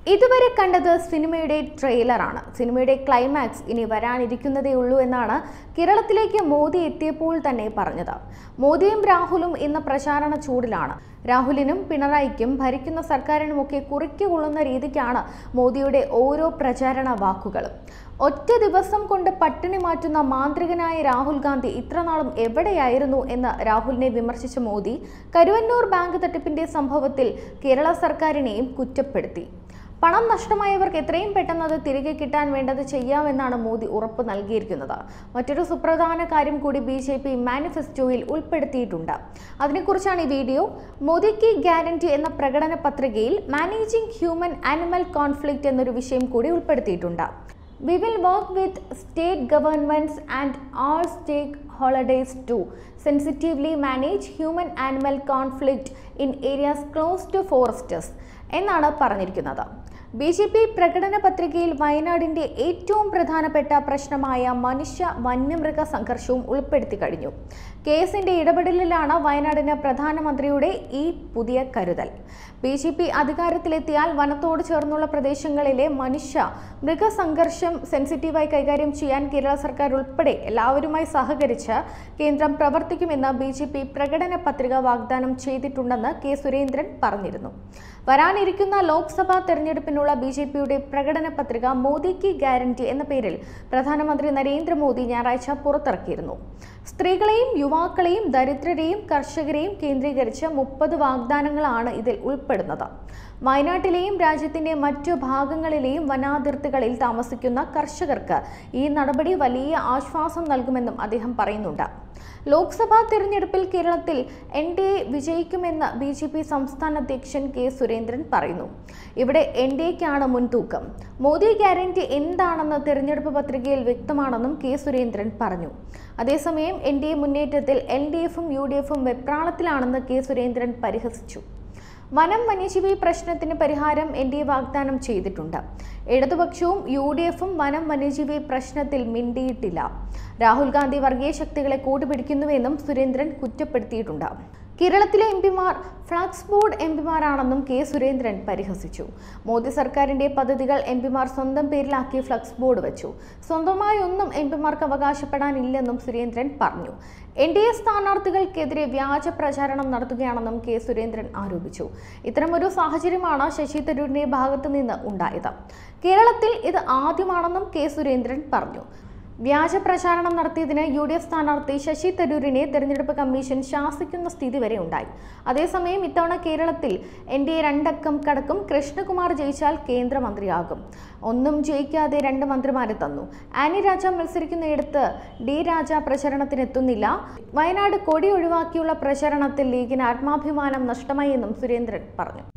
ഇതുവരെ കണ്ടത് സിനിമയുടെ ട്രെയിലറാണ്. സിനിമയുടെ ക്ലൈമാക്സ് ഇനി വരാനിരിക്കുന്നതേ ഉള്ളൂ എന്നാണ് കേരളത്തിലേക്ക് മോദി എത്തിയപ്പോൾ തന്നെ പറഞ്ഞത്. മോദിയും രാഹുലും ഇന്ന് പ്രചാരണ ചൂടിലാണ്. രാഹുലിനും പിണറായിക്കും ഭരിക്കുന്ന സർക്കാരിനുമൊക്കെ കുറിക്കുകൊള്ളുന്ന രീതിക്കാണ് മോദിയുടെ ഓരോ പ്രചാരണ വാക്കുകളും. ഒറ്റ ദിവസം കൊണ്ട് പട്ടിണി മാറ്റുന്ന മാന്ത്രികനായ രാഹുൽ ഗാന്ധി ഇത്രനാളും എവിടെയായിരുന്നു എന്ന് രാഹുലിനെ വിമർശിച്ച മോദി കരുവന്നൂർ ബാങ്ക് തട്ടിപ്പിന്റെ സംഭവത്തിൽ കേരള സർക്കാരിനെയും കുറ്റപ്പെടുത്തി. പണം നഷ്ടമായവർക്ക് എത്രയും പെട്ടെന്ന് അത് തിരികെ കിട്ടാൻ വേണ്ടത് ചെയ്യാമെന്നാണ് മോദി ഉറപ്പ് നൽകിയിരിക്കുന്നത്. മറ്റൊരു സുപ്രധാന കാര്യം കൂടി BJP മാനിഫെസ്റ്റോയിൽ ഉൾപ്പെടുത്തിയിട്ടുണ്ട്. അതിനെക്കുറിച്ചാണ് ഈ വീഡിയോ. മോദിക്ക് ഗ്യാരണ്ടി എന്ന പ്രകടന പത്രികയിൽ മാനേജിംഗ് ഹ്യൂമൻ ആനിമൽ കോൺഫ്ലിക്റ്റ് എന്നൊരു വിഷയം കൂടി ഉൾപ്പെടുത്തിയിട്ടുണ്ട്. We will work with state governments and all stakeholders to sensitively manage human-animal conflict in areas close to forests എന്നാണ് പറഞ്ഞിരിക്കുന്നത്. BJP പ്രകടന പത്രികയിൽ വയനാടിന്റെ ഏറ്റവും പ്രധാനപ്പെട്ട പ്രശ്നമായ മനുഷ്യ വന്യമൃഗ സംഘർഷവും ഉൾപ്പെടുത്തി കഴിഞ്ഞു. കേസിന്റെ ഇടപെടലിലാണ് വയനാടിന് പ്രധാനമന്ത്രിയുടെ ഈ പുതിയ കരുതൽ. BJP അധികാരത്തിലെത്തിയാൽ വനത്തോട് ചേർന്നുള്ള പ്രദേശങ്ങളിലെ മനുഷ്യ മൃഗസംഘർഷം സെൻസിറ്റീവായി കൈകാര്യം ചെയ്യാൻ കേരള സർക്കാർ ഉൾപ്പെടെ എല്ലാവരുമായി സഹകരിച്ച് കേന്ദ്രം പ്രവർത്തിക്കുമെന്ന് BJP പ്രകടന പത്രിക വാഗ്ദാനം ചെയ്തിട്ടുണ്ടെന്ന് K. സുരേന്ദ്രൻ പറഞ്ഞിരുന്നു. വരാനിരിക്കുന്ന ലോക്സഭാ തെരഞ്ഞെടുപ്പിനുള്ള BJPയുടെ പ്രകടന പത്രിക മോദിക്ക് ഗ്യാരണ്ടി എന്ന പേരിൽ പ്രധാനമന്ത്രി നരേന്ദ്രമോദി ഞായറാഴ്ച പുറത്തിറക്കിയിരുന്നു. സ്ത്രീകളെയും യുവാക്കളെയും ദരിദ്രരെയും കർഷകരെയും കേന്ദ്രീകരിച്ച് 30 വാഗ്ദാനങ്ങളാണ് ഇതിൽ ഉൾപ്പെടുന്നത്. വയനാട്ടിലെയും രാജ്യത്തിന്റെ മറ്റു ഭാഗങ്ങളിലെയും വനാതിർത്തികളിൽ താമസിക്കുന്ന കർഷകർക്ക് ഈ നടപടി വലിയ ആശ്വാസം നൽകുമെന്നും അദ്ദേഹം പറയുന്നുണ്ട്. ലോക്സഭാ തെരഞ്ഞെടുപ്പിൽ കേരളത്തിൽ NDA വിജയിക്കുമെന്ന് BJP സംസ്ഥാന അധ്യക്ഷൻ K. സുരേന്ദ്രൻ പറയുന്നു. ഇവിടെ NDAയ്ക്കാണ് മുൻതൂക്കം. മോദി ഗ്യാരണ്ടി എന്താണെന്ന് തെരഞ്ഞെടുപ്പ് പത്രികയിൽ വ്യക്തമാണെന്നും K. സുരേന്ദ്രൻ പറഞ്ഞു. അതേസമയം NDA മുന്നേറ്റത്തിൽ LDFും UDFും വെപ്രാളത്തിലാണെന്ന് K. സുരേന്ദ്രൻ പരിഹസിച്ചു. വനം വന്യജീവി പ്രശ്നത്തിന് പരിഹാരം NDA വാഗ്ദാനം ചെയ്തിട്ടുണ്ട്. ഇടതുപക്ഷവും UDFും വനം വന്യജീവി പ്രശ്നത്തിൽ മിണ്ടിയിട്ടില്ല. രാഹുൽ ഗാന്ധി വർഗീയ ശക്തികളെ കൂട്ടുപിടിക്കുന്നുവെന്നും സുരേന്ദ്രൻ കുറ്റപ്പെടുത്തിയിട്ടുണ്ട്. കേരളത്തിലെ എംപിമാർ ഫ്ലക്സ് ബോർഡ് എംപിമാരാണെന്നും K. സുരേന്ദ്രൻ പരിഹസിച്ചു. മോദി സർക്കാരിന്റെ പദ്ധതികൾ എംപിമാർ സ്വന്തം പേരിലാക്കി ഫ്ലക്സ് ബോർഡ് വെച്ചു. സ്വന്തമായി ഒന്നും എംപിമാർക്ക് അവകാശപ്പെടാനില്ലെന്നും സുരേന്ദ്രൻ പറഞ്ഞു. NDA സ്ഥാനാർത്ഥികൾക്കെതിരെ വ്യാജ പ്രചാരണം നടത്തുകയാണെന്നും K. സുരേന്ദ്രൻ ആരോപിച്ചു. ഇത്തരമൊരു സാഹചര്യമാണ് ശശി തരൂരിന്റെ ഭാഗത്തു നിന്ന് ഉണ്ടായത്. കേരളത്തിൽ ഇത് ആദ്യമാണെന്നും K. സുരേന്ദ്രൻ പറഞ്ഞു. വ്യാജ പ്രചാരണം നടത്തിയതിന് UDF സ്ഥാനാർത്ഥി ശശി തരൂരിനെ തെരഞ്ഞെടുപ്പ് കമ്മീഷൻ ശാസിക്കുന്ന സ്ഥിതി വരെ ഉണ്ടായി. അതേസമയം ഇത്തവണ കേരളത്തിൽ NDA 2 അക്കം കടക്കും. കൃഷ്ണകുമാർ ജയിച്ചാൽ കേന്ദ്രമന്ത്രിയാകും. ഒന്നും ജയിക്കാതെ 2 മന്ത്രിമാരെ തന്നു. ആനി രാജ മത്സരിക്കുന്നിടത്ത് D. രാജ പ്രചരണത്തിനെത്തുന്നില്ല. വയനാട് കൊടി ഒഴിവാക്കിയുള്ള പ്രചരണത്തിൽ ലീഗിന് ആത്മാഭിമാനം നഷ്ടമായി എന്നും സുരേന്ദ്രൻ പറഞ്ഞു.